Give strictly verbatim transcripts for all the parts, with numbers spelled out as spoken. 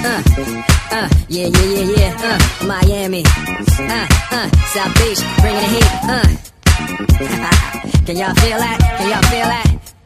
Uh, uh, yeah, yeah, yeah, yeah. Uh, Miami. Uh, uh, South Beach, bringing the heat. Uh. Can y'all feel that? Can y'all feel that?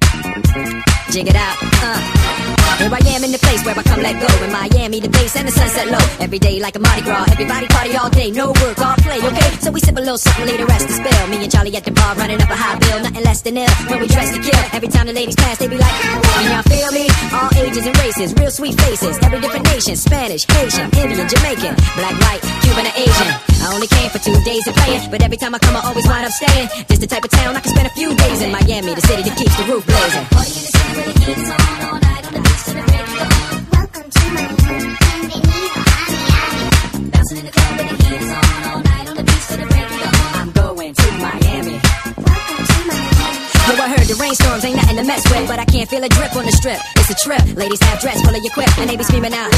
Jig it out. Uh. Here I am in the place where I come let go. In Miami, the bass and the sunset low. Every day like a Mardi Gras. Everybody party all day. No work, all play, okay? So we sip a little something, lay the rest to spill. Me and Charlie at the bar running up a high bill. Nothing less than ill when we dress to kill. Every time the ladies pass, they be like, can y'all feel me? All ages and races, real sweet faces. Every different nation. Spanish, Haitian, Indian, Jamaican, black, white, Cuban, or Asian. I only came for two days of playing, but every time I come I always wind up staying. This the type of town I can spend a few days in. Miami, the city that keeps the roof blazing. Party in the city where the heat is on all night on the beach to the break of dawn. Welcome to my home, bienvenido a Miami. Bouncing in the club where the heat is on all night on the beach to the break of dawn. I'm going to Miami. Welcome to Miami. Yo, I heard the rainstorms ain't nothing to mess with, but I can't feel a drip on the strip. It's a trip. Ladies have dress full of your quip, and they be screaming out.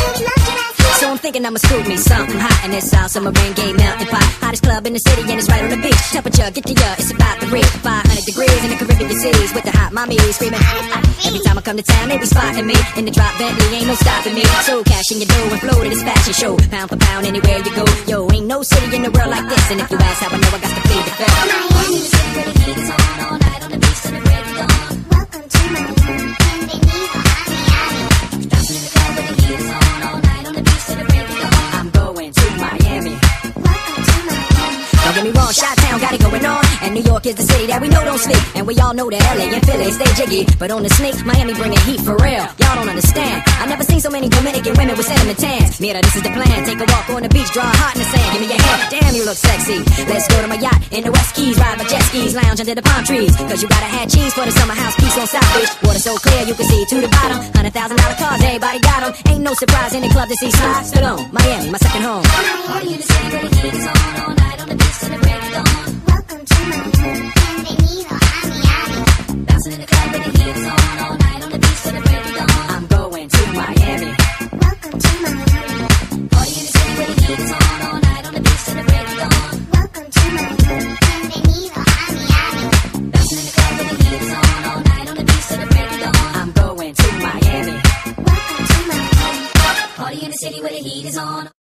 So I'm thinking I'ma scoop me something hot in this South Summer rain gay melting pot. Hottest club in the city and it's right on the beach. Temperature, get to ya, it's about to reach five hundred degrees in the Caribbean seas with the hot mommy screaming. Every time I come to town, they be spotting me in the drop Bentley, ain't no stopping me. So cash in your dough and flow to this fashion show. Pound for pound, anywhere you go. Yo, ain't no city in the world like this. And if you ask how I know, I got to plead the fifth. Miami, the city where the heat is on all night on the beach to the break of dawn. Welcome to Miami, bienvenido a Miami. Bouncing in the club where the heat is on all night on the beach to the break of dawn. I'm going to Miami. Welcome to Miami. Don't get me wrong, Chi-Town got it going on. And New York is the city that we know don't sleep. And we all know that L A and Philly stay jiggy. But on the snake, Miami bringing heat for real. Y'all don't understand. I never seen so many Dominican women with cinnamon tans. Mira, this is the plan. Take a walk on the beach, draw a heart in the sand. Give me your hand. Damn, you look sexy. Let's go to my yacht in the West Keys. Ride my jet skis, lounge under the palm trees. Cause you gotta have cheese for the summer house piece on South Beach. Water so clear you can see to the bottom. Hundred thousand dollar cars, everybody got them. Ain't no surprise in the club to see Sly Stallone. Miami, my second home. Party in the city where the heat is on all night on the beach to the break of dawn. Welcome to my home, bienvenido a Miami. Bouncing in the club where the heat is on all night on the beach to the break of dawn. I'm going to Miami. Welcome to Miami. Party in the city where the heat is on all night on the beach to the break of dawn. Welcome to my home, bienvenido a Miami. Bouncing in the club where the heat is on all night on the beach to the break of dawn. I'm going to Miami. Welcome to Miami. Party in the city where the heat is on.